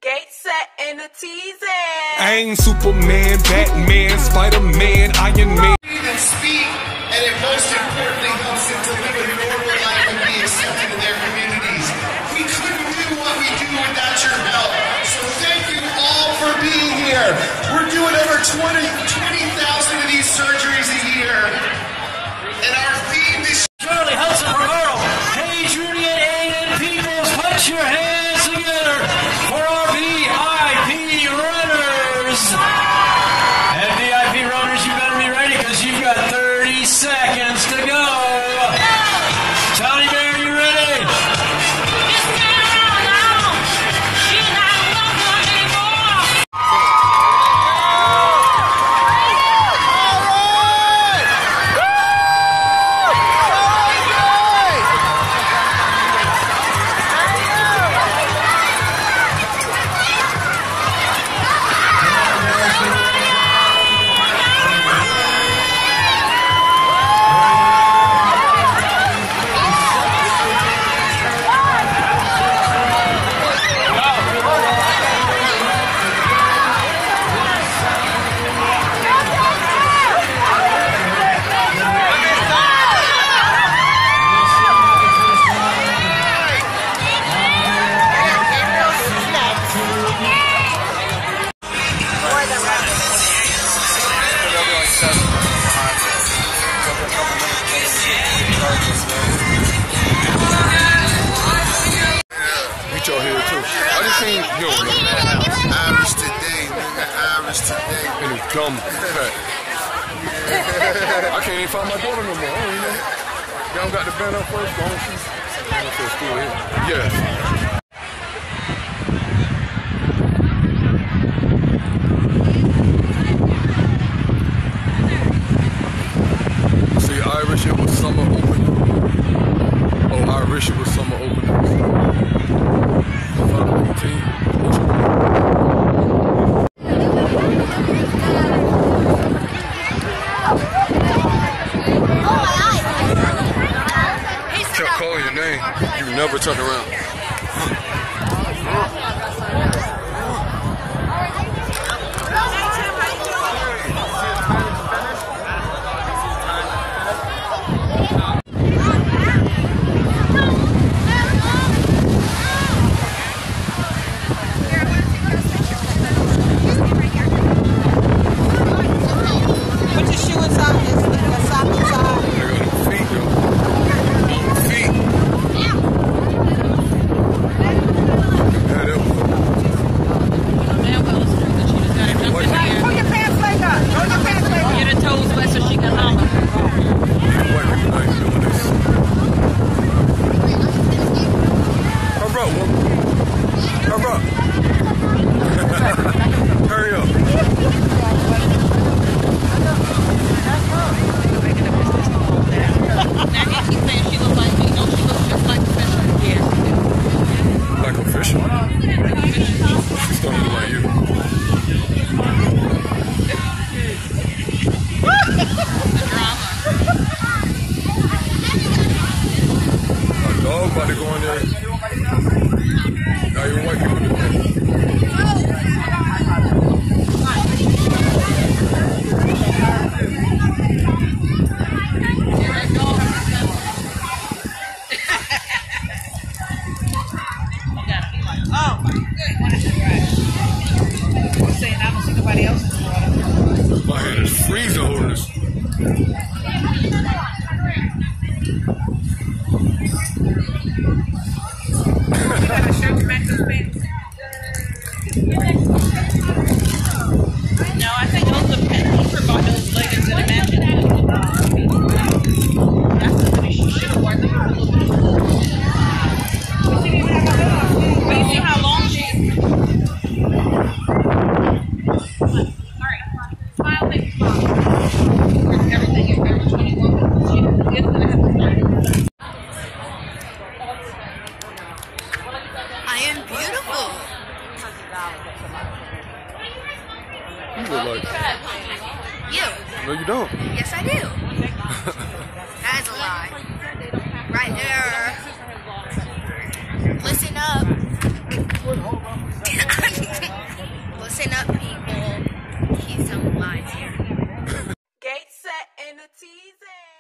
Skate set and a teasing. I ain't Superman, Batman, Spider-Man, Iron Man. And speak, and it most importantly helps them to live a normal life and be accepted in their communities. We couldn't do what we do without your help. So thank you all for being here. We're doing over 20,000 of these surgeries a year. And our theme this Charlie Hudson Romero, Paige, Rudy, and Aiden Peoples, put your hands together for our VIP runners. And VIP runners, you better be ready because you've got 30 seconds to go. Tony Bear, you ready? Y'all here too. I just seen Irish today, nigga. Irish today. in his gum cut. I can't even find my daughter no more. I don't even know. Y'all got the band up first. Go on, she's still here. Yes. See, Irish, it was summer opening. Oh, Irish, it was summer opening. 518. Kept calling your name. You never turned around. Hurry up. Like a fisher? She's starting to look like you. A dog about to go in there. Now you're white people do that. My hand is freezing holding this. No, I think those are for bought those leggings and imagine that's the money she should have worn them a little bit. But you see how long she is. Alright. Smile, baby, smile. Everything is very 21. She is gonna have to start. I am beautiful. You look like You. no, you don't. Yes, I do. That is a lie. Right there. Listen up. a teasing.